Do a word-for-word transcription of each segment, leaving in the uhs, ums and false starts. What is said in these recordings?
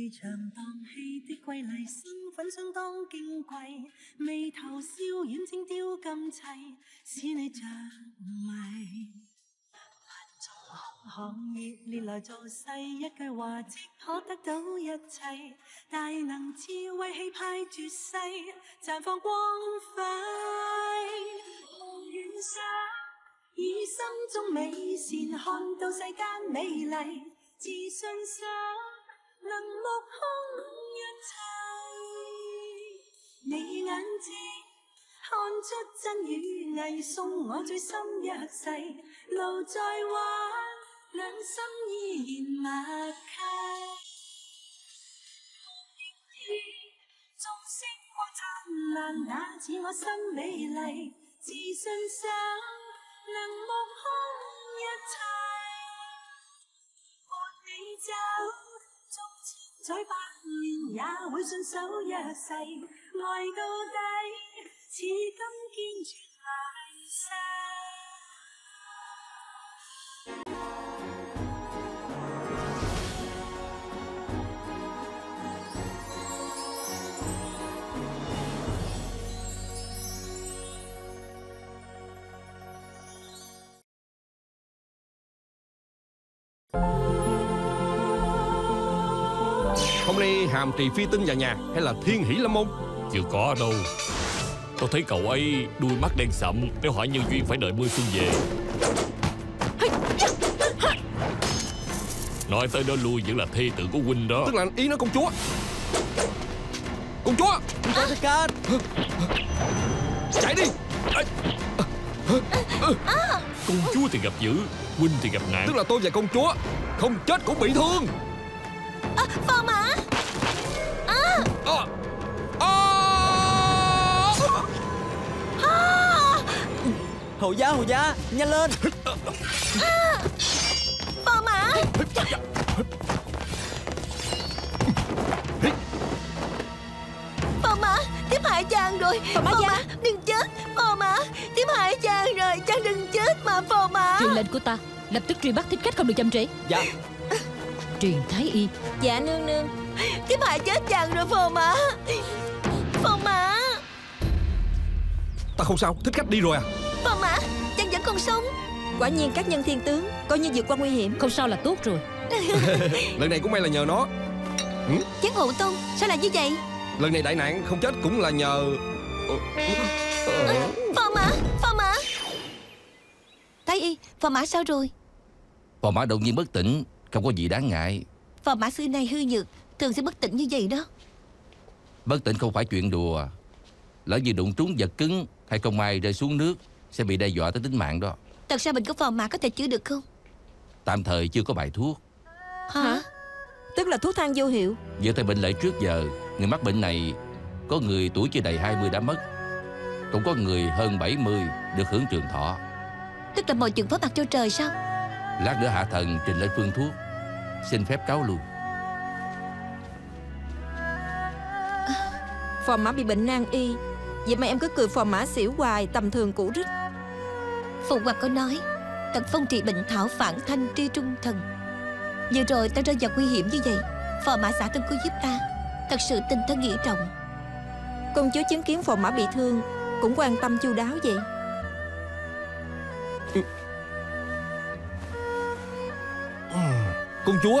場蕩氣的瑰麗，身份相當矜貴，眉頭笑遠正雕咁齊，使你着迷。行業列來造勢，一句話即可得到一切，大能智慧氣派絕世，綻放光輝。紅遠上，以心中美善看到世間美麗，自信上能目空一切。你眼睛看出真與偽，送我最深一世，路再彎，兩心依然默契。眾星光燦爛，那似我心美麗，自信上能目空一切。伴你走，縱千載百年也會信守一世，愛到底，似金堅決來世。 Hôm nay Hàm Trì Phi Tinh vào nhà hay là Thiên Hỷ Lâm Môn? Chưa có đâu. Tôi thấy cậu ấy đuôi mắt đen sậm, nếu hỏi nhân duyên phải đợi mưa xuân về. Nói tới đó lui vẫn là thê tử của huynh đó. Tức là ý nói công chúa. Công chúa, chạy đi. Công chúa thì gặp dữ, huynh thì gặp nạn. Tức là tôi và công chúa không chết cũng bị thương. À, phò mã. À. À. À. À. Hầu gia, hầu gia, nhanh lên. À. Phò mã. Phò mã, tiếp hại chàng rồi. Phò mã, phò mã đừng chết. Phò mã, tiếp hại chàng rồi. Chàng đừng chết mà phò mã. Truyền lệnh của ta, lập tức truy bắt thích khách không được chậm trễ. Dạ. Truyền thái y. Dạ nương nương. Tiếp hại chết chàng rồi phò mã. Phò mã. Ta không sao, thích khách đi rồi à? Phò mã, chàng vẫn còn sống. Quả nhiên các nhân thiên tướng coi như vượt qua nguy hiểm. Không sao là tốt rồi. Lần này cũng may là nhờ nó. Ừ? Chán hộ tông, sao lại như vậy? Lần này đại nạn không chết cũng là nhờ à, Phò mã, phò mã. Thái y, phò mã sao rồi? Phò mã đột nhiên bất tỉnh, không có gì đáng ngại. Phò mã xưa nay hư nhược, thường sẽ bất tỉnh như vậy đó. Bất tỉnh không phải chuyện đùa. Lỡ như đụng trúng vật cứng hay không may rơi xuống nước sẽ bị đe dọa tới tính mạng đó. Thật ra bệnh của phò mã có thể chữa được không? Tạm thời chưa có bài thuốc. Hả? Tức là thuốc thang vô hiệu. Dựa theo bệnh lệ trước giờ, người mắc bệnh này có người tuổi chưa đầy hai mươi đã mất, cũng có người hơn bảy mươi được hưởng trường thọ. Tức là mọi chuyện phó bạc cho trời sao? Lát nữa hạ thần trình lên phương thuốc. Xin phép cáo lui. Phò mã bị bệnh nan y, vậy mà em cứ cười phò mã xỉu hoài, tầm thường cũ rích. Phụ hoàng có nói tật phong trị bệnh thảo phản thanh tri trung thần. Vừa rồi ta rơi vào nguy hiểm như vậy, phò mã xã tân cô giúp ta, thật sự tình thân nghĩa trọng. Công chúa chứng kiến phò mã bị thương cũng quan tâm chu đáo vậy. Công chúa.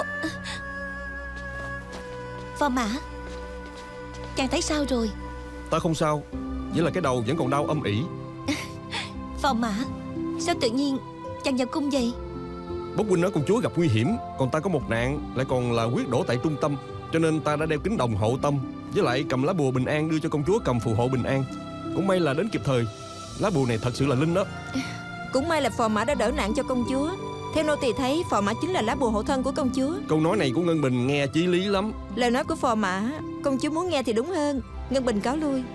Phò mã, chàng thấy sao rồi? Ta không sao, chỉ là cái đầu vẫn còn đau âm ỉ. Phò mã, sao tự nhiên chàng vào cung vậy? Bốc huynh nói công chúa gặp nguy hiểm, còn ta có một nạn, lại còn là quyết đổ tại trung tâm, cho nên ta đã đeo kính đồng hộ tâm, với lại cầm lá bùa bình an đưa cho công chúa cầm phù hộ bình an. Cũng may là đến kịp thời. Lá bùa này thật sự là linh đó. Cũng may là phò mã đã đỡ nạn cho công chúa. Theo nô tỳ thấy phò mã chính là lá bùa hộ thân của công chúa. Câu nói này của Ngân Bình nghe chí lý lắm. Lời nói của phò mã công chúa muốn nghe thì đúng hơn. Ngân Bình cáo lui.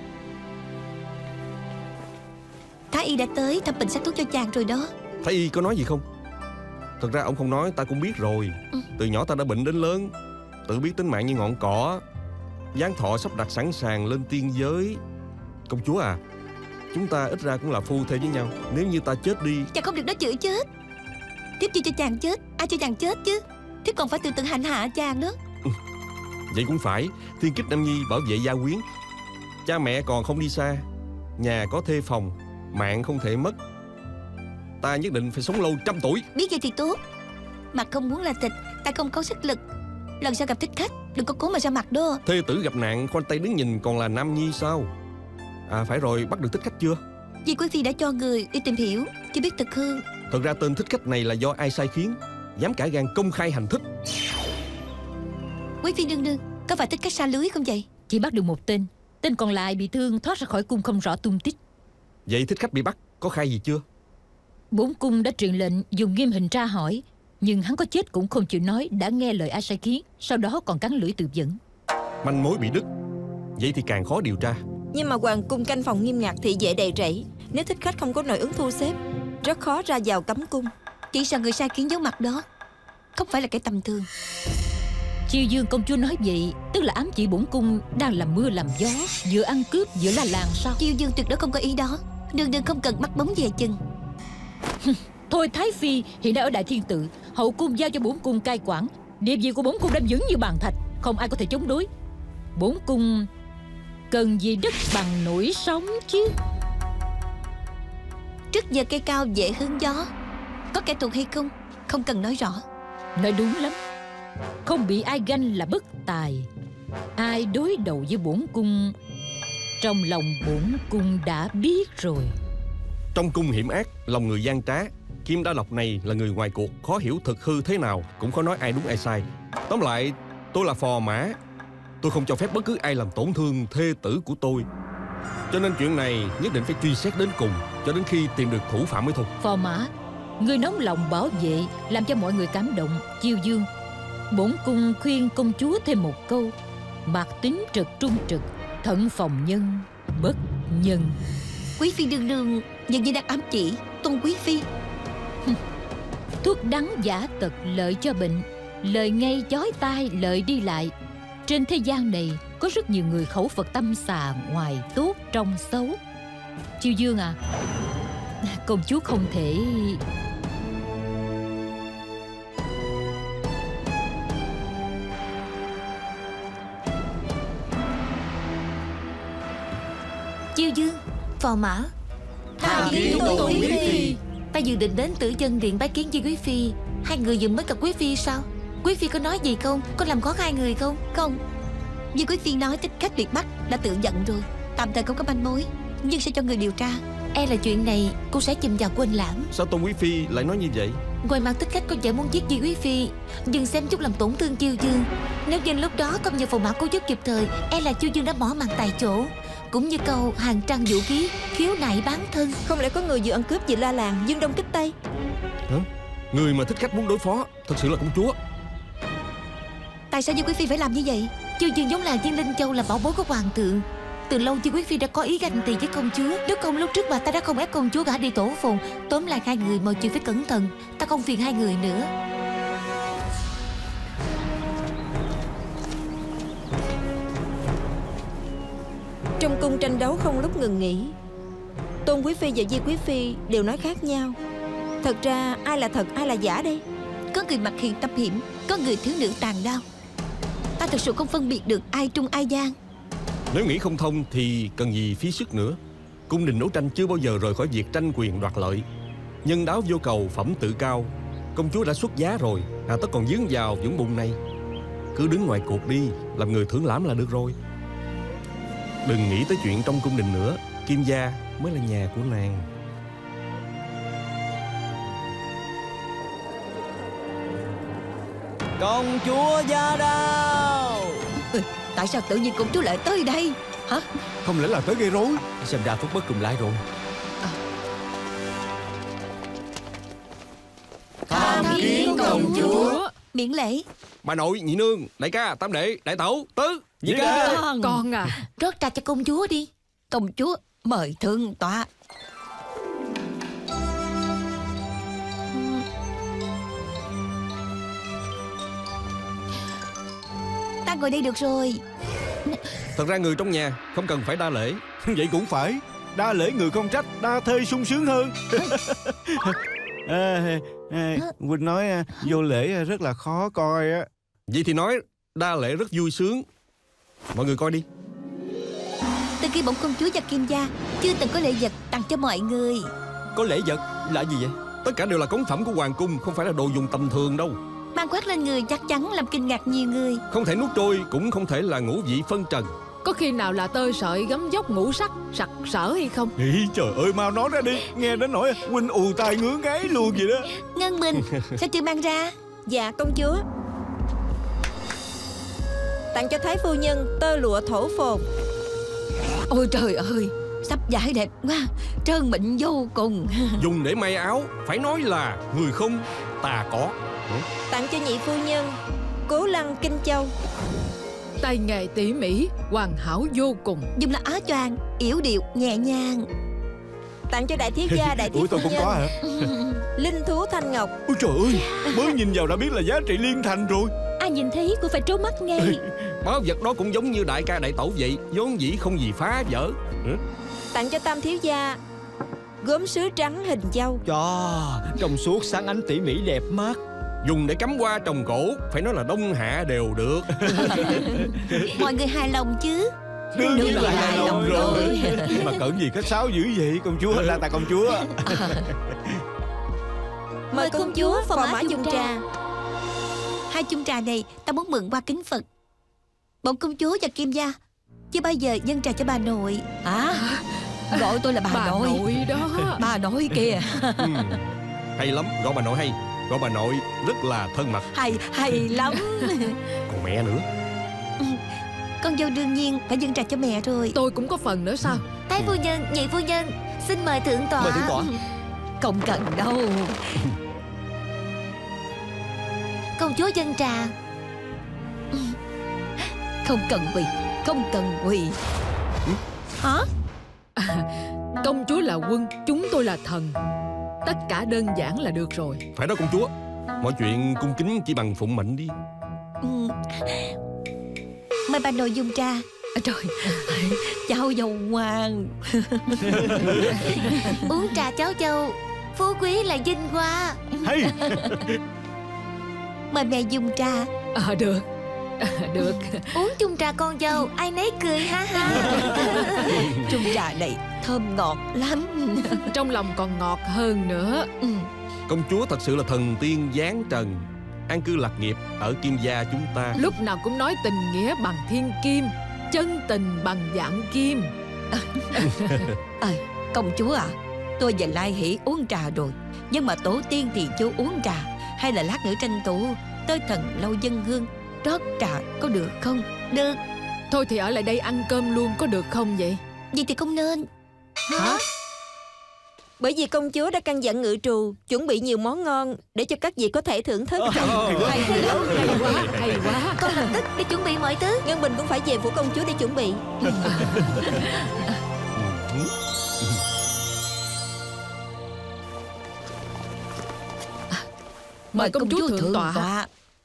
Thái y đã tới thăm bệnh sắc thuốc cho chàng rồi đó. Thái y có nói gì không? Thật ra ông không nói ta cũng biết rồi. ừ. Từ nhỏ ta đã bệnh đến lớn, tự biết tính mạng như ngọn cỏ, giáng thọ sắp đặt sẵn sàng lên tiên giới. Công chúa à, chúng ta ít ra cũng là phu thê với nhau. Nếu như ta chết đi, chàng không được nói chửi chết. Tiếp chưa cho chàng chết, ai cho chàng chết chứ? Thiếp còn phải từ từ hành hạ chàng đó. ừ. Vậy cũng phải. Thiên kích Nam Nhi bảo vệ gia quyến. Cha mẹ còn không đi xa, nhà có thê phòng, mạng không thể mất. Ta nhất định phải sống lâu trăm tuổi. Biết vậy thì tốt. Mặt không muốn là thịt, ta không có sức lực. Lần sau gặp thích khách đừng có cố mà ra mặt đó. Thê tử gặp nạn khoanh tay đứng nhìn còn là Nam Nhi sao? À phải rồi, bắt được thích khách chưa? Vì quý phi đã cho người đi tìm hiểu, chưa biết thực hư. Thật ra tên thích khách này là do ai sai khiến, dám cả gan công khai hành thích. Quý phi nương nương, có phải thích khách sa lưới không vậy? Chỉ bắt được một tên, tên còn lại bị thương thoát ra khỏi cung không rõ tung tích. Vậy thích khách bị bắt có khai gì chưa? Bổn cung đã truyền lệnh dùng nghiêm hình tra hỏi, nhưng hắn có chết cũng không chịu nói đã nghe lời ai sai khiến, sau đó còn cắn lưỡi tự vẫn. Manh mối bị đứt, vậy thì càng khó điều tra. Nhưng mà hoàng cung canh phòng nghiêm ngặt, thị vệ đầy rẫy. Nếu thích khách không có nội ứng thu xếp, rất khó ra vào cấm cung. Chỉ sợ người sai khiến giấu mặt đó không phải là kẻ tầm thường. Chiêu Dương công chúa nói vậy, tức là ám chỉ bổn cung đang làm mưa làm gió, vừa ăn cướp vừa la làng sao? Chiêu Dương tuyệt đối không có ý đó. Nương nương không cần bắt bóng về chừng. Thôi Thái Phi hiện đang ở Đại Thiên Tự, hậu cung giao cho bổn cung cai quản, địa vị của bổn cung đang vững như bàn thạch, không ai có thể chống đối. Bổn cung cần gì đất bằng nổi sóng chứ? Trước giờ cây cao dễ hướng gió, có kẻ thù hay không không cần nói rõ. Nói đúng lắm. Không bị ai ganh là bất tài. Ai đối đầu với bổn cung, trong lòng bổn cung đã biết rồi. Trong cung hiểm ác, lòng người gian trá. Kim Đa Lộc này là người ngoài cuộc, khó hiểu thực hư thế nào, cũng khó nói ai đúng ai sai. Tóm lại, tôi là phò mã, tôi không cho phép bất cứ ai làm tổn thương thê tử của tôi. Cho nên chuyện này nhất định phải truy xét đến cùng, cho đến khi tìm được thủ phạm mới thôi. Phò mã, người nóng lòng bảo vệ, làm cho mọi người cảm động. Chiêu Dương, bổn cung khuyên công chúa thêm một câu: mạc tính trực trung trực, thận phòng nhân, bất nhân. Quý phi nương nương dường như đang ám chỉ Tôn quý phi. Thuốc đắng giả tật lợi cho bệnh, lời ngay chói tai lợi đi lại. Trên thế gian này có rất nhiều người khẩu Phật tâm xà, ngoài tốt trong xấu. Chiêu Dương à, công chúa không thể... Chiêu Dương, phò mã, tham kiến Tôn quý phi. ta dự định đến Tử Chân Điện bái kiến với quý phi. Hai người vừa mới gặp quý phi sao? Quý phi có nói gì không? Có làm khó hai người không? Không, như quý phi nói thích khách bị bắt đã tự giận rồi, tạm thời không có manh mối, nhưng sẽ cho người điều tra. E là chuyện này cô sẽ chìm vào quên lãng. Sao Tôn quý phi lại nói như vậy? Ngoài mặt thích khách có vẻ muốn giết Di quý phi, dừng xem chút làm tổn thương Chiêu Dương. Nếu như lúc đó không nhờ phò mã cứu giúp kịp thời, e là Chiêu Dương đã bỏ mặt tại chỗ. Cũng như câu hàng trang vũ khí, khiếu nại bán thân. Không lẽ có người vừa ăn cướp vừa la làng, dương đông kích tây? Hả? Người mà thích khách muốn đối phó thật sự là công chúa. Tại sao Di quý phi phải làm như vậy? Chiêu Dương giống là Viên Linh Châu, là bảo bối của hoàng thượng. Từ lâu Di quý phi đã có ý ganh tị với công chúa. Nếu không lúc trước bà ta đã không ép công chúa gả đi tổ phồn. Tóm lại hai người mọi chuyện phải cẩn thận. Ta không phiền hai người nữa. Trong cung tranh đấu không lúc ngừng nghỉ. Tôn quý phi và Di quý phi đều nói khác nhau. Thật ra ai là thật ai là giả đây? Có người mặt hiền tâm hiểm, có người thiếu nữ tàn đao. Ta thật sự không phân biệt được ai trung ai gian. Nếu nghĩ không thông thì cần gì phí sức nữa. Cung đình đấu tranh chưa bao giờ rời khỏi việc tranh quyền đoạt lợi. Nhân đáo vô cầu, phẩm tự cao. Công chúa đã xuất giá rồi, hà tất còn dướng vào vũng bùn này. Cứ đứng ngoài cuộc đi, làm người thưởng lãm là được rồi. Đừng nghĩ tới chuyện trong cung đình nữa. Kim gia mới là nhà của nàng. Công chúa Gia Đao. Ừ, tại sao tự nhiên công chúa lại tới đây hả? Không lẽ là tới gây rối? Xem ra Phúc bất cùng lại rồi. Tham kiến công chúa. Miễn lễ. Bà nội, nhị nương, đại ca, tam đệ, đại tẩu, tứ. Nhị ca. Con, con à, Rót trà cho công chúa đi. Công chúa mời thượng tọa. Ta ngồi đây được rồi. Thật ra người trong nhà không cần phải đa lễ. Vậy cũng phải. Đa lễ người không trách, đa thê sung sướng hơn. à, à, Huynh nói vô lễ rất là khó coi á. Vậy thì nói đa lễ rất vui sướng. Mọi người coi đi. Từ khi bổn công chúa và Kim gia chưa từng có lễ vật tặng cho mọi người. Có lễ vật là gì vậy? Tất cả đều là cống phẩm của hoàng cung, không phải là đồ dùng tầm thường đâu. Mang khoác lên người chắc chắn làm kinh ngạc nhiều người. Không thể nuốt trôi, cũng không thể là ngũ vị phân trần. Có khi nào là tơ sợi gấm dốc ngũ sắc sặc sỡ hay không? Ý, trời ơi, mau nói ra đi. Nghe đến nỗi huynh ù tai ngứa ngáy luôn vậy đó. Ngân Bình, sao chưa mang ra? Dạ công chúa. Tặng cho Thái phu nhân tơ lụa thổ phồn. Ôi trời ơi, sắp vải đẹp quá, trơn mịn vô cùng. Dùng để may áo, phải nói là người không, ta có. Tặng cho nhị phu nhân Cố Lăng Kinh Châu. Tay nghề tỉ mỉ, hoàn hảo vô cùng. Dùng là áo choàng, yểu điệu, nhẹ nhàng. Tặng cho đại thiếu gia, đại thiếu Ủa, phu tôi cũng nhân có hả? Linh thú thanh ngọc. Ôi trời ơi, mới nhìn vào đã biết là giá trị liên thành rồi. Ai nhìn thấy cũng phải trố mắt ngay. Báu vật đó cũng giống như đại ca đại tẩu vậy, vốn dĩ không gì phá vỡ. Tặng cho tam thiếu gia gốm sứ trắng hình dâu. Chà, trong suốt sáng ánh tỉ mỉ đẹp mắt. Dùng để cắm hoa trồng cổ, phải nói là đông hạ đều được. Mọi người hài lòng chứ? Đương nhiên là hài lòng rồi. rồi. Mà cẩn gì khách sáo dữ vậy công chúa, là ta công chúa. Mời công chúa phò mã dùng trà. Hai chung trà này ta muốn mượn qua kính Phật. Bổn công chúa và Kim gia chưa bao giờ dâng trà cho bà nội. À, gọi tôi là bà, Bà nội. nội đó. Bà nội kìa. Ừ. Hay lắm, gọi bà nội hay. Gọi bà nội rất là thân mật. Hay, hay lắm. Còn mẹ nữa. Con dâu đương nhiên phải dâng trà cho mẹ rồi. Tôi cũng có phần nữa sao? Thái phu nhân, nhị phu nhân, xin mời thượng tọa. Mời thượng tọa. Không cần đâu. Công chúa dâng trà. Không cần quỳ, không cần quỳ. Hả? Công chúa là quân, chúng tôi là thần. Tất cả đơn giản là được rồi. Phải đó công chúa. Mọi chuyện cung kính chỉ bằng phụng mệnh đi. Ừ. Mời bà nội dùng trà. À, trời, cháu dâu ngoan. Uống trà cháu dâu, phú quý là vinh hoa. Hay. Mời mẹ dùng trà. À, được. À, được. Uống chung trà con dâu, ai nấy cười ha ha. Chung trà này thơm ngọt lắm. Trong lòng còn ngọt hơn nữa. Ừ. Công chúa thật sự là thần tiên giáng trần, an cư lạc nghiệp ở Kim gia chúng ta. Lúc nào cũng nói tình nghĩa bằng thiên kim, chân tình bằng vạn kim. À, công chúa à, tôi và Lai Hỷ uống trà rồi, nhưng mà tổ tiên thì chưa uống trà. Hay là lát nữa tranh thủ tới thần lâu dân hương rót trà có được không? Được. Thôi thì ở lại đây ăn cơm luôn có được không vậy? Vậy thì không nên. Hả? Bởi vì công chúa đã căn dặn ngự trù chuẩn bị nhiều món ngon để cho các vị có thể thưởng thức. Hay quá, Hay quá, hay quá. Con lập tức đi chuẩn bị mọi thứ. Ngân Bình cũng phải về phủ công chúa để chuẩn bị. Mời công chúa thượng tọa. tọa.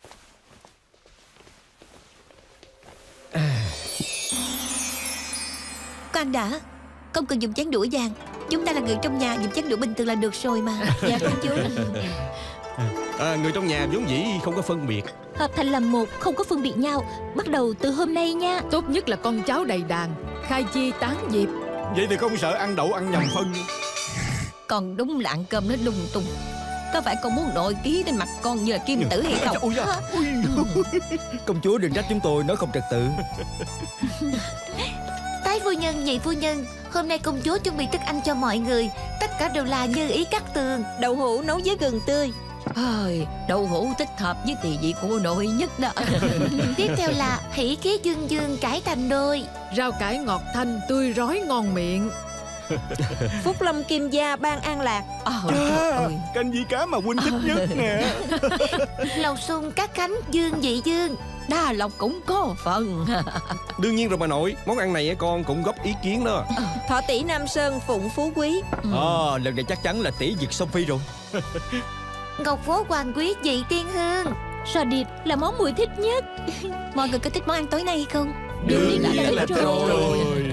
Con đã, không cần dùng chén đũa vàng. Chúng ta là người trong nhà, dùng chén đũa bình thường là được rồi mà. Dạ công chúa. À, người trong nhà vốn dĩ không có phân biệt. Hợp thành làm một, không có phân biệt nhau. Bắt đầu từ hôm nay nha. Tốt nhất là con cháu đầy đàn, khai chi tán diệp. Vậy thì không sợ ăn đậu ăn nhầm phân. Con đúng là ăn cơm nó lung tung. Có phải con muốn nội ký trên mặt con như là kim tử hay không? Ôi da, ôi. Công chúa đừng trách chúng tôi nói không trật tự. Thái phu nhân, nhị phu nhân, hôm nay công chúa chuẩn bị thức ăn cho mọi người. Tất cả đều là như ý cắt tường. Đậu hũ nấu với gừng tươi. Ôi, đậu hũ thích hợp với tỳ vị của nội nhất đó. Tiếp theo là hỷ khí dương dương cải thành đôi. Rau cải ngọt thanh, tươi rói ngon miệng. Phúc Lâm Kim gia ban an lạc. Ôi, Chà, canh vi cá mà huynh thích nhất nè. Lầu sung cát khánh dương dị dương. đa lộc cũng có phần. Đương nhiên rồi bà nội, món ăn này con cũng góp ý kiến đó. Thọ tỷ Nam Sơn phụng phú quý. À, lần này chắc chắn là tỷ Việt song phi rồi. Ngọc phố hoàng quý dị tiên hương. Sò điệp là món mùi thích nhất. Mọi người có thích món ăn tối nay không? Đương nhiên là rồi.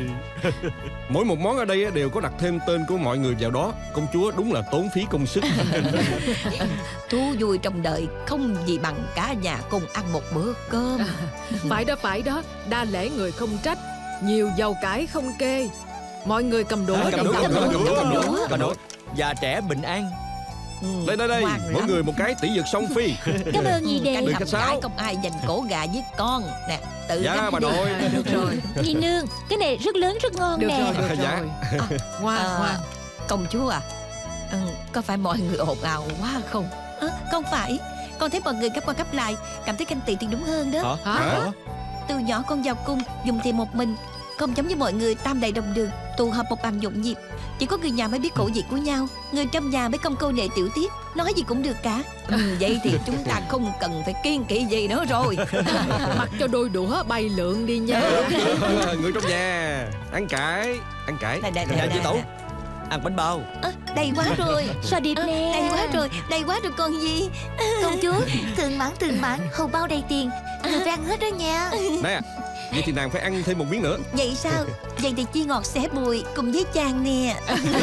Mỗi một món ở đây đều có đặt thêm tên của mọi người vào đó. Công chúa đúng là tốn phí công sức. Thú vui trong đời không gì bằng cả nhà cùng ăn một bữa cơm. Phải đó, phải đó. Đa lễ người không trách, nhiều dầu cải không kê. Mọi người cầm đũa. À, cầm đũa, cầm đũa, cầm đũa, cầm đũa, cầm đũa. Già trẻ bình an. Ừ, đây đây đây, mỗi người một cái tỷ dược song phi. Cảm ơn nhị đệ. Canh gái không ai giành cổ gà với con nè. Tự dạ bà nội. À, được rồi. Nhị nương, cái này rất lớn rất ngon được nè. Rồi, được dạ. rồi. À, ngoan à, ngoan. Công chúa à, ừ, có phải mọi người ồn ào quá không? À, không phải. Con thấy mọi người gấp qua gấp lại, cảm thấy canh tị thì đúng hơn đó. Hả? Hả? Hả? Từ nhỏ con vào cung dùng thì một mình, không giống như mọi người tam đại đồng đường tụ họp một bàn nhộn nhịp. Chỉ có người nhà mới biết khẩu vị của nhau, người trong nhà mới công câu nệ tiểu tiết, nói gì cũng được cả. Ừ, vậy thì chúng ta không cần phải kiêng kỵ gì nữa rồi. Mặc cho đôi đũa bay lượn đi nha. Người trong nhà ăn cải, ăn cải. Đây, đây, đây, Dạ đây, chị Tẩu, đây. ăn bánh bao. À, đầy quá rồi. Sao đẹp nè. Đầy quá rồi, đầy quá rồi còn gì. Công chúa, thượng mãn thượng mãn, hầu bao đầy tiền. Người phải ăn hết đó nha. Nè, vậy thì nàng phải ăn thêm một miếng nữa. Vậy sao? Vậy thì chia ngọt xẻ bùi cùng với chàng nè.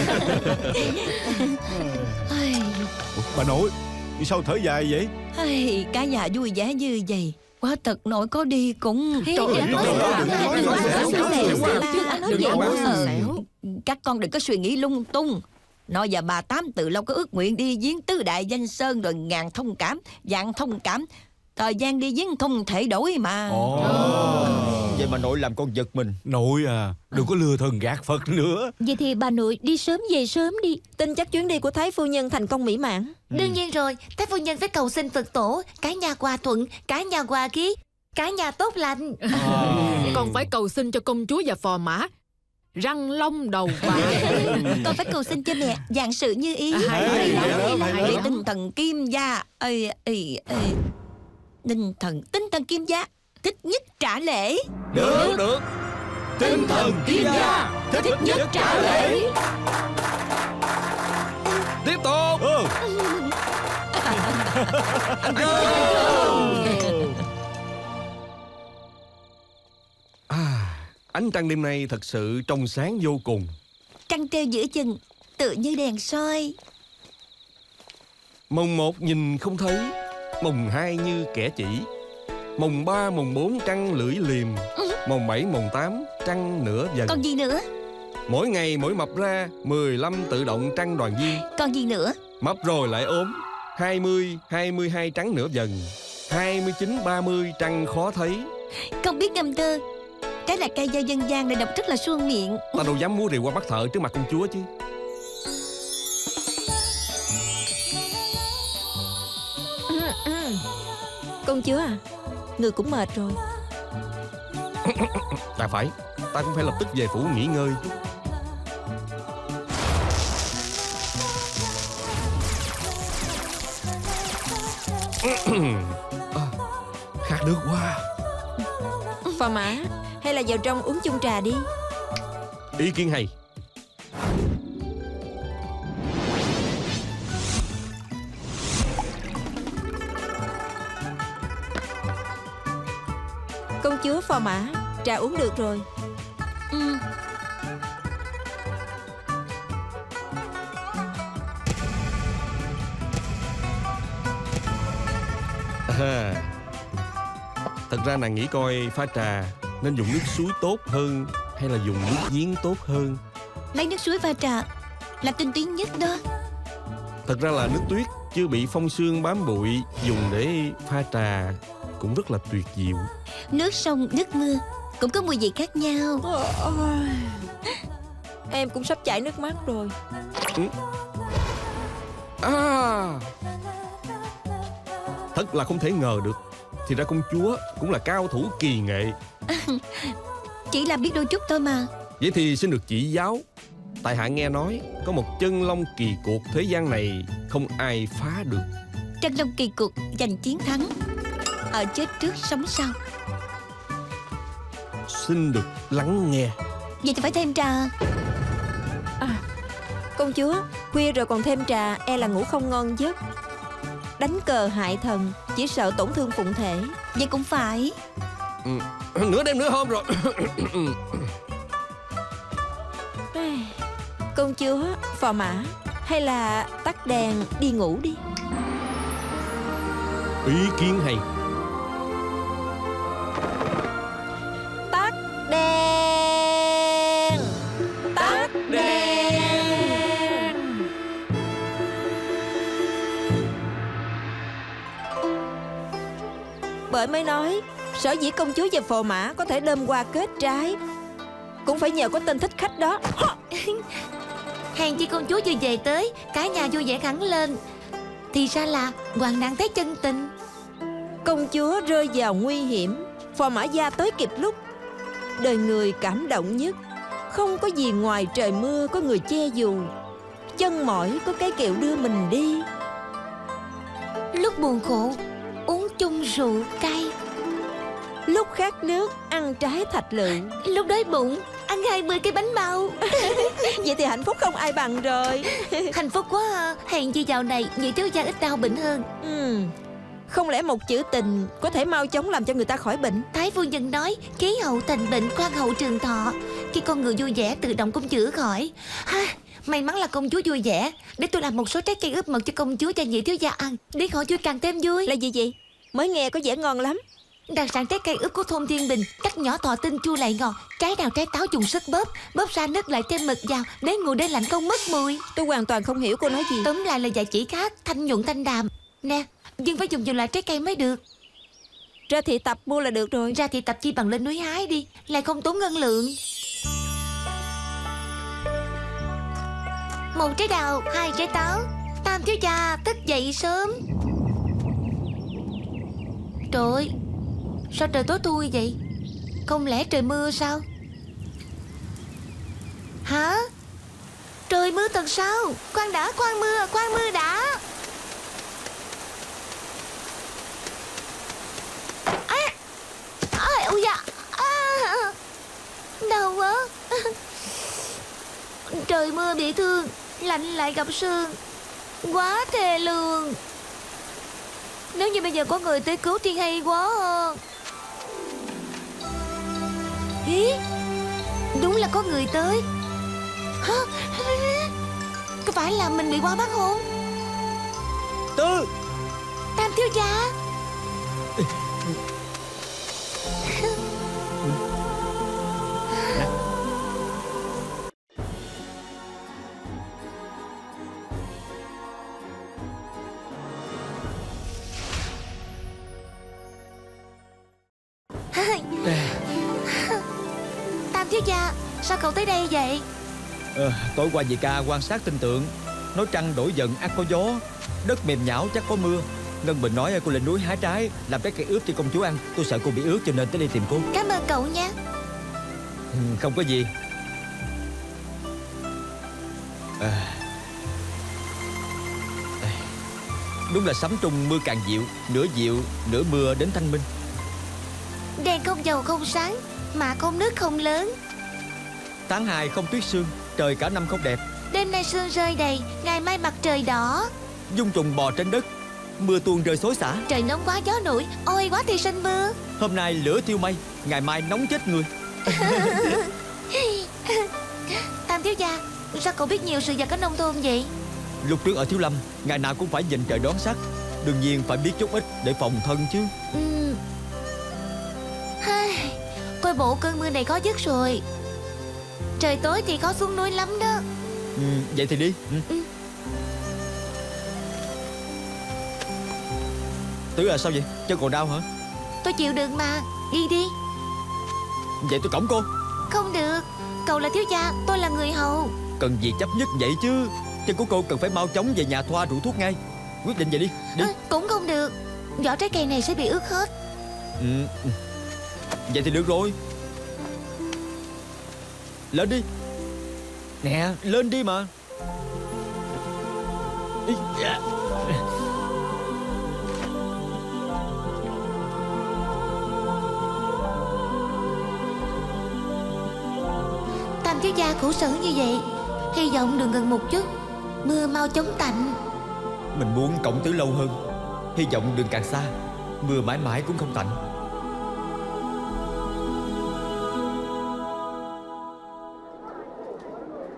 Bà nội, sao thở dài vậy? Ai, cả nhà vui vẻ như vậy, quá thật nội có đi cũng. Hey, Trời ơi, nói trời ơi, gì đừng nói vậy? nói Nói xẻo, xẻo, xẻo, xẻo, xẻo. chứ anh nói Đừng vậy có đâu. nói xẻo. Các con đừng có suy nghĩ lung tung. Nội và bà Tám từ lâu có ước nguyện đi viếng tứ đại danh sơn rồi ngàn thông cảm, vạn thông cảm. Thời gian đi viếng không thể đổi mà. Ồ. Vậy mà nội làm con giật mình. Nội à, đừng có lừa thần gạt Phật nữa. Vậy thì bà nội đi sớm về sớm đi. Tin chắc chuyến đi của Thái phu nhân thành công mỹ mãn. Đương nhiên rồi, Thái phu nhân phải cầu xin Phật tổ, cả nhà hòa thuận, cả nhà hòa khí, cả nhà tốt lành. Còn phải cầu xin cho công chúa và phò mã răng long đầu bạc. Con phải cầu xin cho mẹ vạn sự như ý. Hay, hay lắm, hay Để lắm. tinh thần kim gia ơi ơi ơi tinh thần tinh thần kim gia thích nhất trả lễ. Được, được. Tinh thần kim gia thích nhất trả lễ. Tiếp tục. Ừ. Ăn cơm. À, ánh trăng đêm nay thật sự trong sáng vô cùng. Trăng treo giữa chừng tựa như đèn soi. Mồng một nhìn không thấy, mồng hai như kẻ chỉ, mồng ba mồng bốn trăng lưỡi liềm, mồng bảy mồng tám trăng nửa dần. Còn gì nữa? Mỗi ngày mỗi mập ra, mười lăm tự động trăng đoàn viên. Còn gì nữa? Mập rồi lại ốm, hai mươi, hai mươi hai trăng nửa dần, hai mươi chín, ba mươi trăng khó thấy. Không biết ngâm thơ. Cái là cây dao dân gian để đọc rất là suông miệng. Ta đâu dám múa rìu qua mắt thợ trước mặt công chúa chứ. Công chúa à, người cũng mệt rồi. Ta phải, ta cũng phải lập tức về phủ nghỉ ngơi. À, khát nước quá. Phò mã, hay là vào trong uống chung trà đi. Ý kiến hay. Công chúa phò mã, trà uống được rồi. Ừ. À, thật ra nàng nghĩ coi pha trà nên dùng nước suối tốt hơn hay là dùng nước giếng tốt hơn? Lấy nước suối pha trà là tinh túy nhất đó. Thật ra là nước tuyết chưa bị phong sương bám bụi dùng để pha trà cũng rất là tuyệt diệu. Nước sông, nước mưa cũng có mùi vị khác nhau. Em cũng sắp chảy nước mắt rồi. Ừ. À, thật là không thể ngờ được. Thì ra công chúa cũng là cao thủ kỳ nghệ. Chỉ là biết đôi chút thôi mà. Vậy thì xin được chỉ giáo. Tại hạ nghe nói có một chân long kỳ cuộc thế gian này không ai phá được. Chân long kỳ cuộc giành chiến thắng, ở chết trước sống sau. Xin được lắng nghe. Vậy thì phải thêm trà. À, công chúa, khuya rồi còn thêm trà e là ngủ không ngon giấc. Đánh cờ hại thần, chỉ sợ tổn thương phụng thể. Vậy cũng phải. Ừ. Nửa đêm nửa hôm rồi. Công chúa, phò mã, hay là tắt đèn đi ngủ đi. Ý kiến hay. Tắt đèn. Tắt đèn. Bởi mới nói, sở dĩ công chúa và phò mã có thể đơm hoa kết trái cũng phải nhờ có tên thích khách đó. Hèn chi công chúa vừa về tới, cả nhà vui vẻ hẳn lên. Thì ra là hoàng đặng thấy chân tình. Công chúa rơi vào nguy hiểm, phò mã gia tới kịp lúc. Đời người cảm động nhất, không có gì ngoài trời mưa có người che dù, chân mỏi có cái kẹo đưa mình đi. Lúc buồn khổ uống chung rượu cay, lúc khát nước ăn trái thạch lựu, lúc đói bụng ăn hai mươi cái bánh bao. Vậy thì hạnh phúc không ai bằng rồi. Hạnh phúc quá à. Hèn chi dạo này nhị thiếu gia ít đau bệnh hơn. ừ. Không lẽ một chữ tình có thể mau chóng làm cho người ta khỏi bệnh? Thái phu nhân nói khí hậu thành bệnh, quan hậu trường thọ. Khi con người vui vẻ tự động cũng chữa khỏi. Ha, may mắn là công chúa vui vẻ. Để tôi làm một số trái cây ướp mật cho công chúa và nhị thiếu gia ăn, để họ vui càng thêm vui. Là gì vậy? Mới nghe có vẻ ngon lắm. Đặc sản trái cây ướp của thôn Thiên Bình, cắt nhỏ thọ tinh chua lại ngọt, trái đào trái táo dùng sức bóp, bóp ra nứt lại thêm mực vào, để nguội để lạnh không mất mùi. Tôi hoàn toàn không hiểu cô nói gì. Tóm lại là dạy chỉ khác, thanh nhuận thanh đàm. Nè, nhưng phải dùng nhiều loại trái cây mới được. Ra thị tập mua là được rồi. Ra thị tập chi bằng lên núi hái đi, lại không tốn ngân lượng. Một trái đào, hai trái táo. Tam thiếu gia thức dậy sớm. Trời ơi, sao trời tối thui vậy? Không lẽ trời mưa sao? Hả? Trời mưa thật sao? Khoan đã, khoan mưa, khoan mưa đã. À, à, ôi da, à, đau quá. Trời mưa bị thương, lạnh lại gặp sương, quá thê lương. Nếu như bây giờ có người tới cứu thì hay quá à. Ý, đúng là có người tới. Hả? Có phải là mình bị qua bắt không? Tư, Tam thiếu gia. Tam thiếu gia, sao cậu tới đây vậy? à, Tối qua dì ca quan sát tinh tượng, nói trăng đổi dần ắt có gió, đất mềm nhão chắc có mưa. Ngân Bình nói cô lên núi hái trái, làm trái cây ướp cho công chúa ăn. Tôi sợ cô bị ướt cho nên tới đây tìm cô. Cảm ơn cậu nha. ừ, Không có gì. à, Đúng là sấm trung mưa càng dịu, nửa dịu nửa mưa đến thanh minh. Đèn không dầu không sáng, mà không nước không lớn. Tháng hai không tuyết sương, trời cả năm không đẹp. Đêm nay sương rơi đầy, ngày mai mặt trời đỏ. Dung trùng bò trên đất, mưa tuôn rơi xối xả. Trời nóng quá gió nổi, ôi quá thì sinh mưa. Hôm nay lửa thiêu mây, ngày mai nóng chết người. Tam thiếu gia, sao cậu biết nhiều sự vật ở nông thôn vậy? Lúc trước ở Thiếu Lâm, ngày nào cũng phải nhìn trời đón sắc. Đương nhiên phải biết chút ít để phòng thân chứ. ừ. Coi bộ cơn mưa này khó dứt rồi. Trời tối thì khó xuống núi lắm đó. ừ, Vậy thì đi. ừ. Ừ. Tứ à, sao vậy? Chân còn đau hả? Tôi chịu đựng mà, đi đi. Vậy tôi cõng cô. Không được, cậu là thiếu gia, tôi là người hầu. Cần gì chấp nhất vậy chứ. Chân của cô cần phải mau chóng về nhà thoa rượu thuốc ngay. Quyết định vậy đi, đi. À, cũng không được, vỏ trái cây này sẽ bị ướt hết. ừ. Vậy thì được rồi. Lên đi. Nè, lên đi mà. Ý, dạ. Tam thiếu gia khổ sở như vậy, hy vọng đừng gần một chút, mưa mau chóng tạnh. Mình muốn cộng tứ lâu hơn, hy vọng đừng càng xa, mưa mãi mãi cũng không tạnh.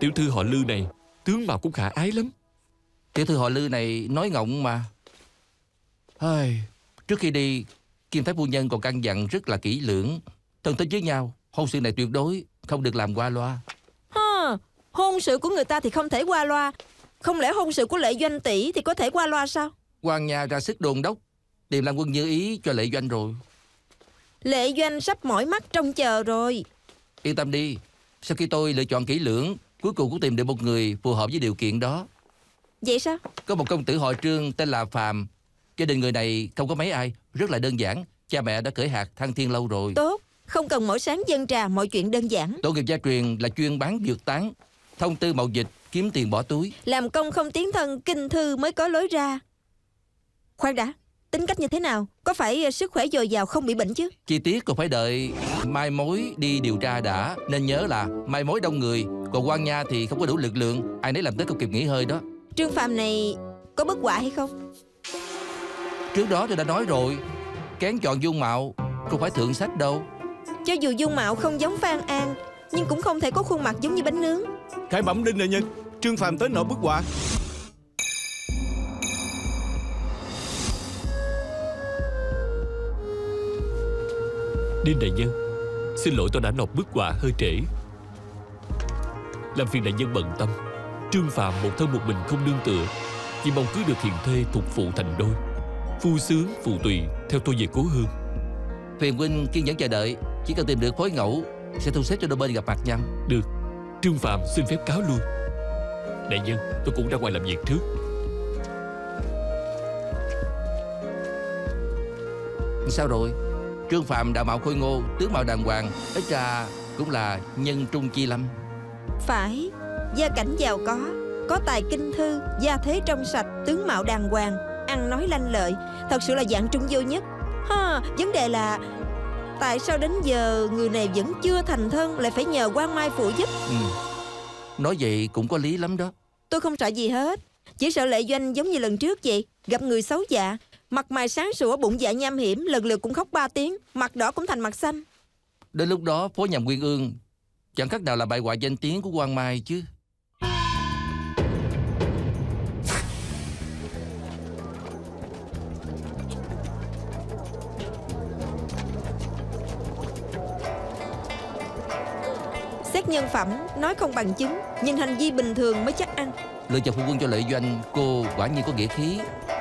Tiểu thư họ Lư này tướng mạo cũng khả ái lắm. Tiểu thư họ Lư này nói ngọng mà. Ai, trước khi đi, Kim Thái phu nhân còn căn dặn rất là kỹ lưỡng. Thân thích với nhau, hôn sự này tuyệt đối không được làm qua loa. Ha, hôn sự của người ta thì không thể qua loa. Không lẽ hôn sự của Lệ Doanh tỷ thì có thể qua loa sao? Quan nhà ra sức đồn đốc, tìm làm quân như ý cho Lệ Doanh rồi. Lệ Doanh sắp mỏi mắt trông chờ rồi. Yên tâm đi, sau khi tôi lựa chọn kỹ lưỡng, cuối cùng cũng tìm được một người phù hợp với điều kiện đó. Vậy sao? Có một công tử họ Trương tên là Phàm. Gia đình người này không có mấy ai, rất là đơn giản. Cha mẹ đã cởi hạt thăng thiên lâu rồi. Tốt, không cần mỗi sáng dân trà, mọi chuyện đơn giản. Tổ nghiệp gia truyền là chuyên bán dược tán, thông tư mậu dịch, kiếm tiền bỏ túi. Làm công không tiến thân, kinh thư mới có lối ra. Khoan đã, tính cách như thế nào? Có phải sức khỏe dồi dào không bị bệnh chứ? Chi tiết còn phải đợi mai mối đi điều tra đã. Nên nhớ là mai mối đông người, còn quan nha thì không có đủ lực lượng, ai nấy làm tới không kịp nghỉ hơi đó. Trương Phàm này có bất họa hay không? Trước đó tôi đã nói rồi, kén chọn dung mạo không phải thượng sách đâu. Cho dù dung mạo không giống Phan An, nhưng cũng không thể có khuôn mặt giống như bánh nướng. Khải bẩm Đinh đại nhân, Trương Phàm tới nộp bức họa. Đinh đại nhân, xin lỗi tôi đã nộp bức họa hơi trễ. Làm phiền đại nhân bận tâm. Trương Phàm một thân một mình không nương tựa, chỉ mong cứ được hiền thê thục phụ thành đôi. Phu sướng phụ tùy theo tôi về cố hương. Phiền huynh kiên nhẫn chờ đợi, chỉ cần tìm được phối ngẫu sẽ thu xếp cho đôi bên gặp mặt nhau. Được, Trương Phàm xin phép cáo lui. Đại nhân, tôi cũng ra ngoài làm việc trước. Sao rồi? Trương Phàm đạo mạo khôi ngô, tướng mạo đàng hoàng, ít ra cũng là nhân trung chi lâm. Phải, gia cảnh giàu có, có tài kinh thư, gia thế trong sạch, tướng mạo đàng hoàng, ăn nói lanh lợi, thật sự là dạng trung vô nhất. Ha, vấn đề là tại sao đến giờ người này vẫn chưa thành thân, lại phải nhờ Quan Mai phụ giúp. Ừ. Nói vậy cũng có lý lắm đó. Tôi không sợ gì hết, chỉ sợ Lệ Doanh giống như lần trước vậy, gặp người xấu dạ, mặt mày sáng sủa, bụng dạ nham hiểm, lần lượt cũng khóc ba tiếng, mặt đỏ cũng thành mặt xanh. Đến lúc đó phối nhầm Nguyên Ương chẳng khác nào là bại hoại danh tiếng của Quan Mai chứ. Xét nhân phẩm, nói không bằng chứng, nhìn hành vi bình thường mới chắc ăn. Lựa chọn phu quân cho Lệ Doanh, cô quả nhiên có nghĩa khí.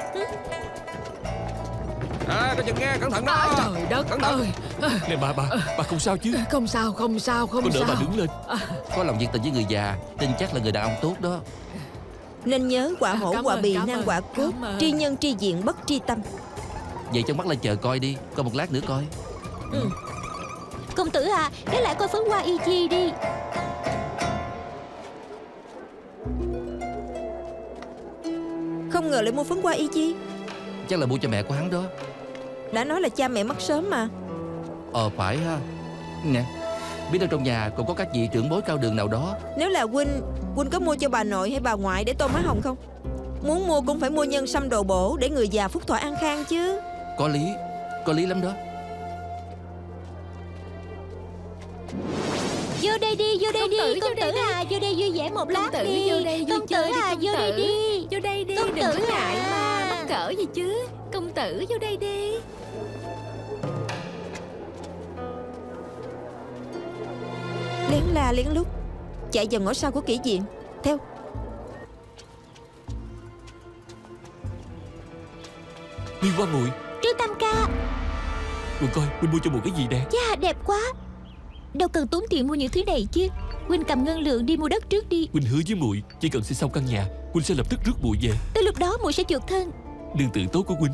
À, coi chừng nghe, cẩn thận đó. À, trời đất cẩn thận. ơi. Này bà, bà, bà không sao chứ? Không sao, không sao, không Tôi đỡ sao. bà đứng lên. Có lòng nhiệt tình với người già, tin chắc là người đàn ông tốt đó. Nên nhớ quả hổ, Cảm quả ơn, bì, cảm nan ơn, quả cốt, cảm ơn. tri nhân tri diện, bất tri tâm. Vậy trong mắt lên chờ coi đi, coi một lát nữa coi. Ừ. Công tử à, để lại coi phấn hoa y chi đi. Không ngờ lại mua phấn hoa y chi. Chắc là mua cho mẹ của hắn đó. Đã nói là cha mẹ mất sớm mà. Ờ phải ha. Nè, biết đâu trong nhà còn có các vị trưởng bối cao đường nào đó. Nếu là huynh, huynh có mua cho bà nội hay bà ngoại để tô má hồng không? Muốn mua cũng phải mua nhân sâm đồ bổ, để người già phúc thọ an khang chứ. Có lý, có lý lắm đó. Vô đây đi, vô đây Công đi, tử, công vô tử đây đi. à, vô đây vui vẻ một lát tử đi. vô đây vui Công tử chơi đi, à, công vô đây tử. đi. Vô đây đi, Công đừng tử có ngại à. mà, mắc cỡ gì chứ. Công tử vô đây đi. Lén la lén lút chạy vào ngõ sau của kỹ viện. Theo. Liên Hoa muội, Trương Tam ca. Huynh coi, Huynh mua cho muội cái gì nè? Dạ đẹp quá. Đâu cần tốn tiền mua những thứ này chứ. Huynh cầm ngân lượng đi mua đất trước đi. Huynh hứa với muội, chỉ cần xây xong căn nhà, Huynh sẽ lập tức rước muội về. Tới lúc đó muội sẽ chuộc thân. Nương tự tốt của Huynh.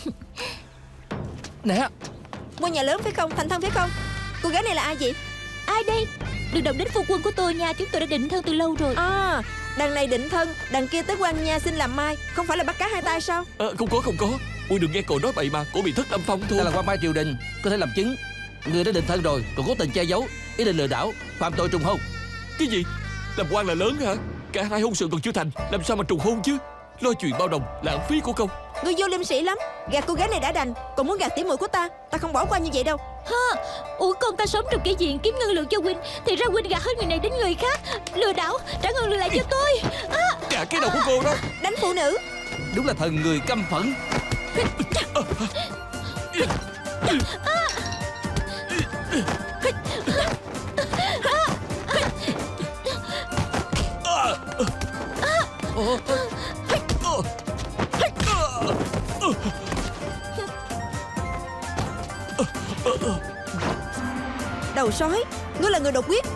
Nè, Mua nhà lớn phải không? Thành thân phải không? Cô gái này là ai vậy? Ai đây? Đừng động đến phu quân của tôi nha. Chúng tôi đã định thân từ lâu rồi. À, đằng này định thân, đằng kia tới Quan Nha xin làm mai. Không phải là bắt cá hai tay sao? À, không có, không có. Ôi đừng nghe cậu nói bậy mà, cổ bị thất âm phong thôi. đây là Quan Mai triều đình, có thể làm chứng. Người đã định thân rồi, còn cố tình che giấu, ý định lừa đảo, phạm tội trùng hôn. Cái gì? Làm quan là lớn hả? Cả hai hôn sự còn chưa thành, làm sao mà trùng hôn chứ? Lo chuyện bao đồng, lãng phí của công. Ngươi vô liêm sĩ lắm. Gạt cô gái này đã đành, còn muốn gạt tỉ muội của ta, ta không bỏ qua như vậy đâu. Ha, ủa con ta sống trong cái diện kiếm ngân lượng cho huynh, thì ra huynh gạt hết người này đến người khác, lừa đảo, trả ngân lượng lại cho tôi. À, Chà, cái đầu của cô đó. Đánh phụ nữ. Đúng là thần người căm phẫn. Đầu sói, ngươi là người độc quyết.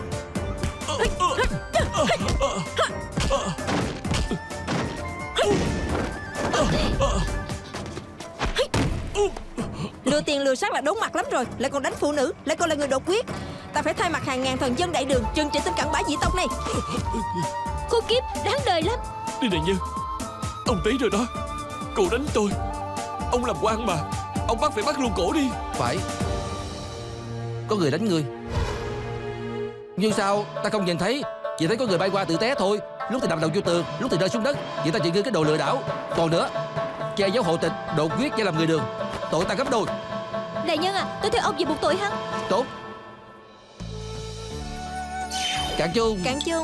Lừa tiền lừa sát là đốn mặt lắm rồi, lại còn đánh phụ nữ, lại còn là người độc quyết. Ta phải thay mặt hàng ngàn thần dân đại đường trừng trị tên cặn bã dị tộc này. Cô kiếp đáng đời lắm. Đi đại nhân, ông thấy rồi đó, cô đánh tôi. Ông làm quan mà, ông bắt phải bắt luôn cổ đi. Phải, có người đánh ngươi. Nhưng sao ta không nhìn thấy? Chỉ thấy có người bay qua tự té thôi. Lúc thì đập đầu vô tường, lúc thì rơi xuống đất. Vậy ta chỉ ngươi cái đồ lừa đảo. Còn nữa, che giấu hộ tịch, đột quyết và làm người đường, tội ta gấp đôi. Đại nhân à, tôi theo ông về buộc tội hắn. Tốt. Cạn chung. Cạn chung.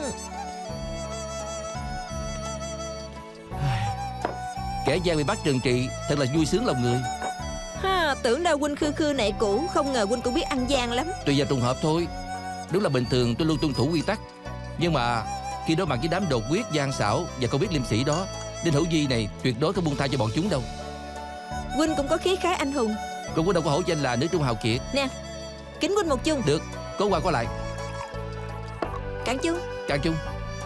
Kẻ gian bị bắt trừng trị, thật là vui sướng lòng người. Ha, tưởng đâu huynh khư khư nệ cũ, không ngờ huynh cũng biết ăn gian lắm. Tùy vào trùng hợp thôi. Đúng là bình thường tôi luôn tuân thủ quy tắc, nhưng mà khi đối mặt với đám đột quyết gian xảo và không biết liêm sĩ đó, Đinh Hữu Di này tuyệt đối không buông tha cho bọn chúng đâu. Huynh cũng có khí khái anh hùng. Cũng có đâu có hổ danh là nữ trung hào kiệt. Nè, kính huynh một chung. Được, có qua có lại. Cạn chung. Cạn chung.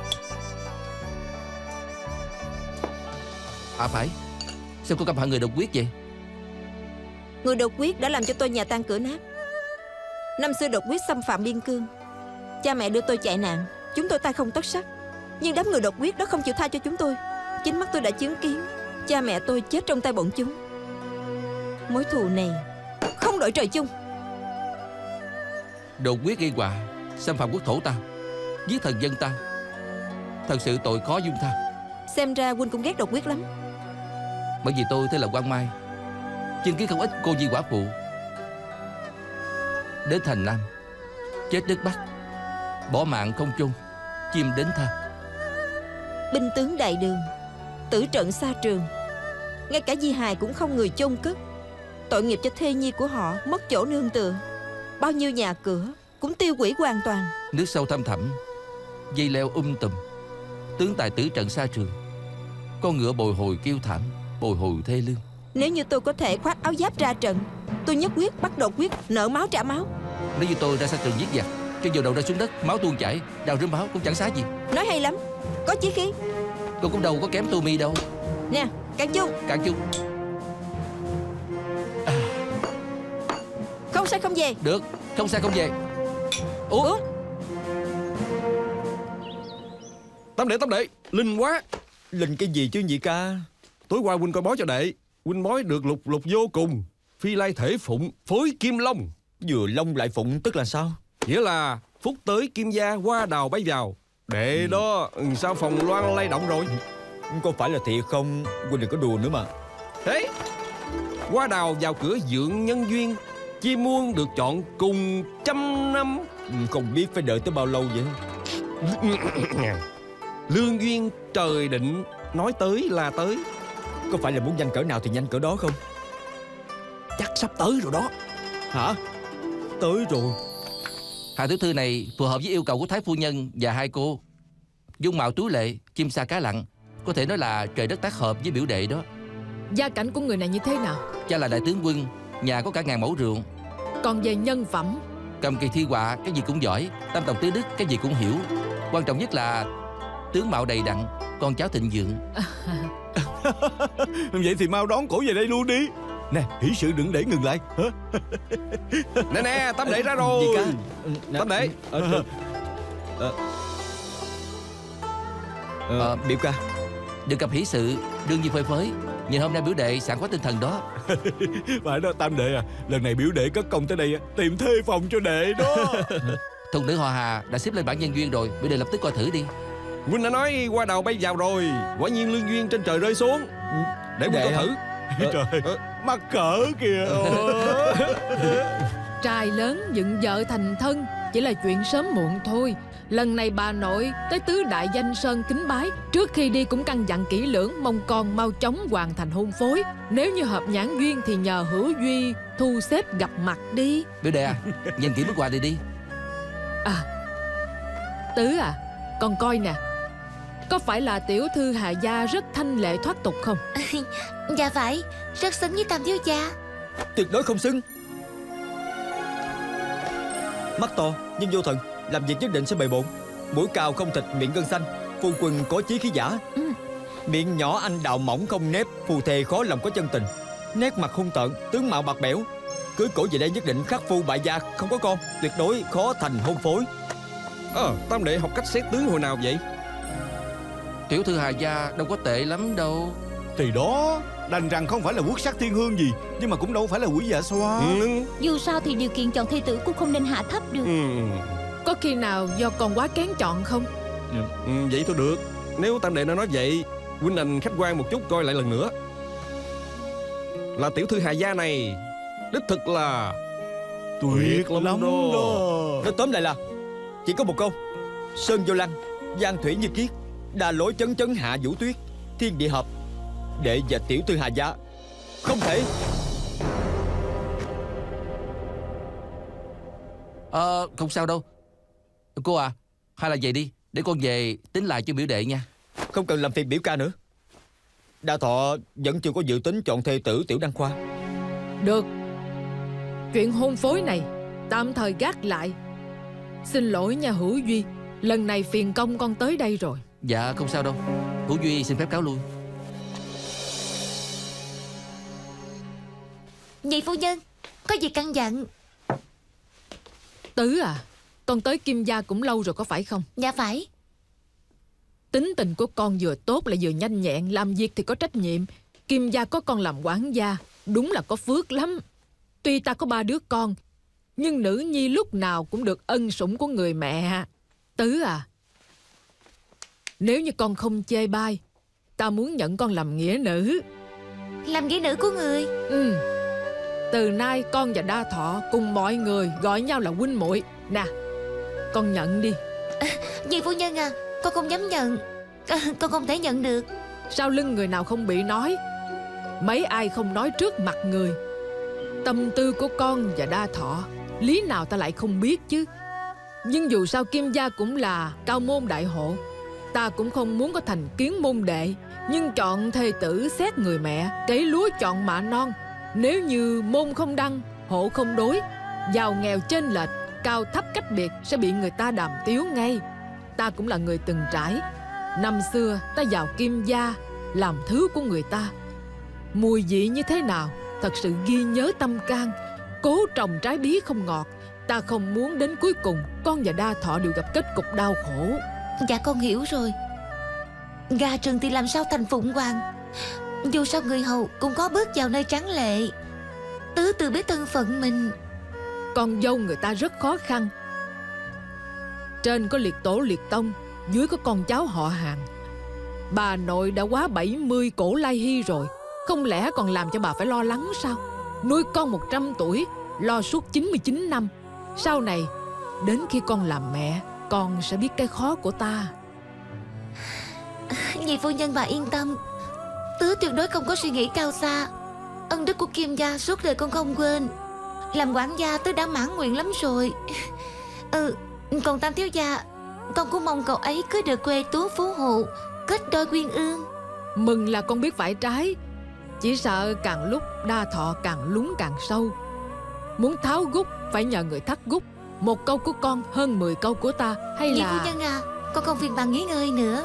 À phải, sao cô căm hận người đột quyết vậy? Người đột quyết đã làm cho tôi nhà tan cửa nát. Năm xưa đột quyết xâm phạm biên cương, cha mẹ đưa tôi chạy nạn, chúng tôi tay không tất sắt. Nhưng đám người đột quyết đó không chịu tha cho chúng tôi. Chính mắt tôi đã chứng kiến cha mẹ tôi chết trong tay bọn chúng. Mối thù này không đội trời chung. Đột quyết gây họa, xâm phạm quốc thổ ta, giết thần dân ta, thật sự tội khó dung tha. Xem ra huynh cũng ghét đột quyết lắm. Bởi vì tôi tên là Quan Mai, chứng kiến không ít cô nhi quả phụ đến thành Nam, chết đất Bắc, bỏ mạng không chôn, chim đến tha. Binh tướng đại đường, tử trận xa trường, ngay cả di hài cũng không người chôn cất. Tội nghiệp cho thê nhi của họ mất chỗ nương tựa. Bao nhiêu nhà cửa cũng tiêu hủy hoàn toàn. Nước sâu thăm thẳm, dây leo um tùm, tướng tài tử trận xa trường, con ngựa bồi hồi kêu thảm, bồi hồi thê lương. Nếu như tôi có thể khoác áo giáp ra trận, tôi nhất quyết bắt đột quyết nợ máu trả máu. Nếu như tôi ra xa trường giết giặc, cho dù đầu rơi xuống đất, máu tuôn chảy, đào rớm máu cũng chẳng xá gì. Nói hay lắm, có chí khí. Cô cũng đâu có kém Tu Mi đâu. Nè, cạn chung. Cạn chung. À. Không sai không về. Được, không sai không về. Uống, Uống. Tam đệ, tam đệ, linh quá. Linh cái gì chứ nhị ca? Tối qua huynh coi bói cho đệ, huynh bói được lục lục vô cùng, phi lai thể phụng, phối kim long. Vừa long lại phụng tức là sao? Nghĩa là phúc tới kim gia, hoa đào bay vào. Đệ ừ. đó, sao phòng loan lay động rồi? Có phải là thiệt không? Huynh đừng có đùa nữa mà. Thế, hoa đào vào cửa dưỡng nhân duyên, chim muôn được chọn cùng trăm năm. Không biết phải đợi tới bao lâu vậy? Lương duyên trời định, nói tới là tới. Có phải là muốn nhanh cỡ nào thì nhanh cỡ đó không? Chắc sắp tới rồi đó. Hả? Tới rồi. Hàng tiểu thư này phù hợp với yêu cầu của Thái phu nhân và hai cô. Dung mạo tú lệ, chim sa cá lặn, có thể nói là trời đất tác hợp với biểu đệ đó. Gia cảnh của người này như thế nào? Cha là đại tướng quân, nhà có cả ngàn mẫu ruộng. Còn về nhân phẩm? Cầm kỳ thi họa, cái gì cũng giỏi. Tam tòng tứ đức, cái gì cũng hiểu. Quan trọng nhất là tướng mạo đầy đặn, con cháu thịnh vượng. Vậy thì mau đón cổ về đây luôn đi. Nè, hỷ sự đừng để ngừng lại. Nè nè, tam đệ ra rồi. Gì ca? Tam đệ. Ờ, ờ, ờ, biểu ca. Được gặp hỷ sự, đương nhiên phơi phới. Nhìn hôm nay biểu đệ sảng khoái tinh thần đó. Phải đó tam đệ à, lần này biểu đệ cất công tới đây tìm thê phòng cho đệ đó. Thục nữ họ Hà đã xếp lên bảng nhân duyên rồi, biểu đệ lập tức coi thử đi. Huynh đã nói hoa đào bay vào rồi, quả nhiên lương duyên trên trời rơi xuống. Để huynh coi thử. Trời, mắc cỡ kìa. Trai lớn dựng vợ thành thân chỉ là chuyện sớm muộn thôi. Lần này bà nội tới tứ đại danh sơn kính bái, trước khi đi cũng căn dặn kỹ lưỡng, mong con mau chóng hoàn thành hôn phối. Nếu như hợp nhãn duyên thì nhờ Hữu Duy thu xếp gặp mặt đi. Biểu đệ à, nhìn kỹ bức họa này đi. À, Tứ à, con coi nè, có phải là tiểu thư Hà Gia rất thanh lệ thoát tục không? Dạ phải, rất xứng với Tam thiếu gia. Tuyệt đối không xứng. Mắt to nhưng vô thần, làm việc nhất định sẽ bề bộn. Mũi cao không thịt, miệng gân xanh, phu quân có chí khí giả. Ừ. Miệng nhỏ anh đào mỏng không nếp, phù thề khó lòng có chân tình. Nét mặt hung tợn, tướng mạo bạc bẽo. Cưới cổ về đây nhất định khắc phu bại gia, không có con, tuyệt đối khó thành hôn phối. Ờ, Tam đệ học cách xét tướng hồi nào vậy? Tiểu thư Hà Gia đâu có tệ lắm đâu. Thì đó, đành rằng không phải là quốc sắc thiên hương gì, nhưng mà cũng đâu phải là quỷ dạ xoa. Ừ. Dù sao thì điều kiện chọn thê tử cũng không nên hạ thấp được. Ừ. Có khi nào do con quá kén chọn không? Ừ, vậy thôi được. Nếu Tam đệ đã nói vậy, huynh đành khách quan một chút coi lại lần nữa. Là tiểu thư Hà Gia này đích thực là Tuyệt lắm đó. Nói tóm lại là chỉ có một câu: sơn vô lăng, giang thủy như kiết, đà lối chấn chấn hạ vũ tuyết, thiên địa hợp. Đệ và tiểu thư Hà Gia không thể. Ờ, không sao đâu. Cô à, hay là vậy đi, để con về tính lại cho biểu đệ nha. Không cần làm phiền biểu ca nữa. Đa Thọ vẫn chưa có dự tính chọn thê tử Tiểu Đăng Khoa. Được, chuyện hôn phối này tạm thời gác lại. Xin lỗi nha Hữu Duy, lần này phiền công con tới đây rồi. Dạ không sao đâu. Hữu Duy xin phép cáo lui. Nhị phu nhân, có gì căn dặn? Tứ à, con tới Kim gia cũng lâu rồi có phải không? Dạ phải. Tính tình của con vừa tốt lại vừa nhanh nhẹn, làm việc thì có trách nhiệm. Kim gia có con làm quản gia, đúng là có phước lắm. Tuy ta có ba đứa con, nhưng nữ nhi lúc nào cũng được ân sủng của người mẹ. Tứ à, nếu như con không chê bai, ta muốn nhận con làm nghĩa nữ. Làm nghĩa nữ của người? Ừ. Từ nay con và Đa Thọ cùng mọi người gọi nhau là huynh muội. Nè, con nhận đi. À, dì phu nhân à, con không dám nhận. à, Con không thể nhận được. Sau lưng người nào không bị nói, mấy ai không nói trước mặt người. Tâm tư của con và Đa Thọ, lý nào ta lại không biết chứ. Nhưng dù sao Kim gia cũng là cao môn đại hộ, ta cũng không muốn có thành kiến môn đệ. Nhưng chọn thê tử xét người mẹ, cấy lúa chọn mạ non. Nếu như môn không đăng, hộ không đối, giàu nghèo chênh lệch, cao thấp cách biệt sẽ bị người ta đàm tiếu ngay. Ta cũng là người từng trải. Năm xưa ta vào Kim gia làm thứ của người ta, mùi vị như thế nào thật sự ghi nhớ tâm can. Cố trồng trái bí không ngọt. Ta không muốn đến cuối cùng con và Đa Thọ đều gặp kết cục đau khổ. Dạ con hiểu rồi. Gà rừng thì làm sao thành phụng hoàng. Dù sao người hầu cũng có bước vào nơi tráng lệ. Tứ tự biết thân phận mình. Con dâu người ta rất khó khăn. Trên có liệt tổ liệt tông, dưới có con cháu họ hàng. Bà nội đã quá bảy mươi cổ lai hy rồi, không lẽ còn làm cho bà phải lo lắng sao? Nuôi con một trăm tuổi, lo suốt chín mươi chín năm. Sau này, đến khi con làm mẹ, con sẽ biết cái khó của ta. Dì phu nhân bà yên tâm, Tứ tuyệt đối không có suy nghĩ cao xa. Ân đức của Kim gia suốt đời con không quên. Làm quản gia Tứ đã mãn nguyện lắm rồi. Ừ, còn Tam thiếu gia, con cũng mong cậu ấy cứ được quê tú phú hộ, kết đôi quyên ương. Mừng là con biết phải trái. Chỉ sợ càng lúc Đa Thọ càng lún càng sâu. Muốn tháo gút phải nhờ người thắt gút. Một câu của con hơn mười câu của ta. Hay Dì là... phu nhân à, con không phiền bà nghỉ ngơi nữa.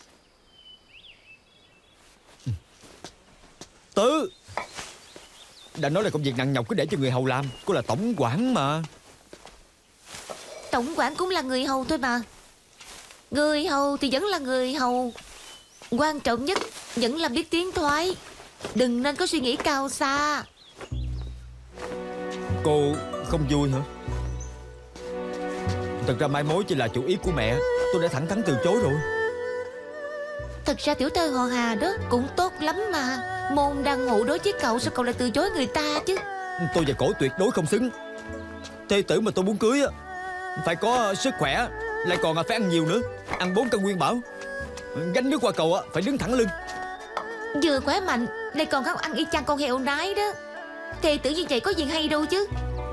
Tứ, Đã nói là công việc nặng nhọc cứ để cho người hầu làm. Cô là tổng quản mà. Tổng quản cũng là người hầu thôi mà. Người hầu thì vẫn là người hầu. Quan trọng nhất vẫn là biết tiến thoái. Đừng nên có suy nghĩ cao xa. Cô không vui hả? Thật ra mai mối chỉ là chủ ý của mẹ. Tôi đã thẳng thắn từ chối rồi. Thật ra tiểu thơ họ Hà đó cũng tốt lắm mà. Môn đăng hộ đối với cậu, sao cậu lại từ chối người ta chứ? Tôi và cổ tuyệt đối không xứng. Thê tử mà tôi muốn cưới phải có sức khỏe, lại còn phải ăn nhiều nữa. Ăn bốn cân nguyên bảo. Gánh nước qua cầu phải đứng thẳng lưng. Vừa khỏe mạnh lại còn không ăn y chang con heo nái đó. Thề tử như vậy có gì hay đâu chứ.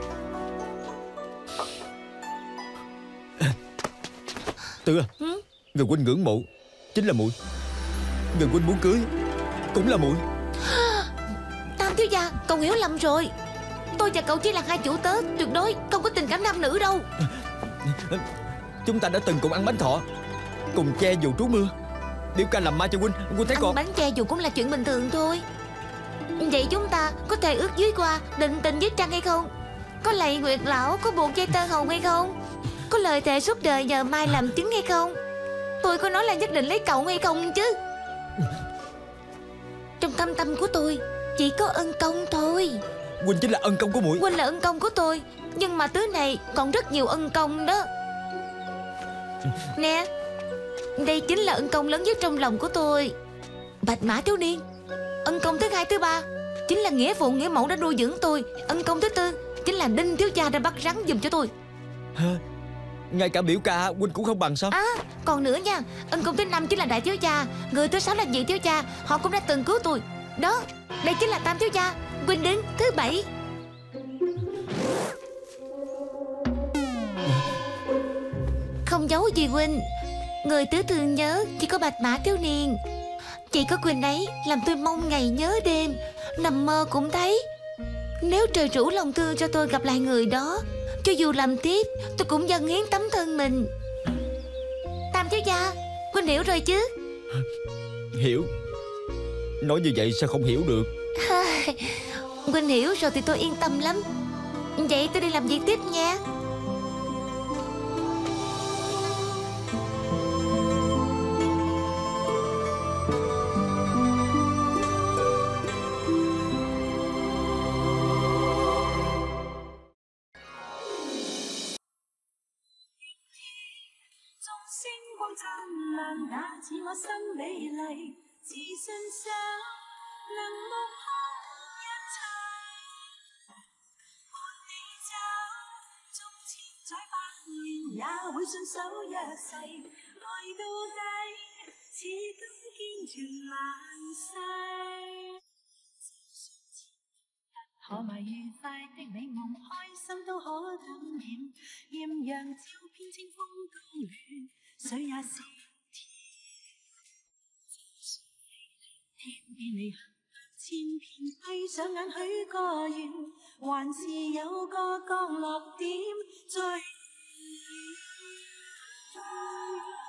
Tư à, ừ? người huynh ngưỡng mộ chính là muội. Người huynh muốn cưới cũng là muội. Tam thiếu gia, cậu hiểu lầm rồi. Tôi và cậu chỉ là hai chủ tớ, tuyệt đối không có tình cảm nam nữ đâu. Chúng ta đã từng cùng ăn bánh thọ, cùng che dù trú mưa. Biểu ca làm mai cho huynh, huynh thấy ăn còn. Bánh che dù cũng là chuyện bình thường thôi. Vậy chúng ta có thể ước dưới qua, định tình với trăng hay không? Có lạy nguyệt lão, có buộc dây tơ hồng hay không? Có lời thề suốt đời nhờ mai làm chứng hay không? Tôi có nói là nhất định lấy cậu hay không chứ? Trong thâm tâm của tôi chỉ có ân công thôi. Huynh chính là ân công của muội. Huynh là ân công của tôi, nhưng mà tứ này còn rất nhiều ân công đó. Nè, đây chính là ân công lớn nhất trong lòng của tôi. Bạch mã thiếu niên. Ân công thứ hai thứ ba chính là nghĩa phụ nghĩa mẫu đã nuôi dưỡng tôi. Ân công thứ tư chính là Đinh thiếu gia đã bắt rắn giùm cho tôi. Hả? Ngay cả biểu ca huynh cũng không bằng sao? À, còn nữa nha, ân công thứ năm chính là đại thiếu gia. Người thứ sáu là nhị thiếu gia, họ cũng đã từng cứu tôi. Đó, đây chính là tam thiếu gia. Huynh đứng thứ bảy. Không giấu gì huynh, người tứ thường nhớ chỉ có bạch mã thiếu niên. Chỉ có quyền ấy làm tôi mong ngày nhớ đêm, nằm mơ cũng thấy. Nếu trời rủ lòng thương cho tôi gặp lại người đó, cho dù làm tiếp tôi cũng dâng hiến tấm thân mình. Tam thiếu gia, huynh hiểu rồi chứ? Hiểu. Nói như vậy sao không hiểu được? Huynh hiểu rồi thì tôi yên tâm lắm. Vậy tôi đi làm việc tiếp nha. 可埋愉快的美夢，開心都可感染，豔陽照遍清風高遠，水也是甜。天邊你行千遍，閉上眼許個願，還是有個降落點最遠。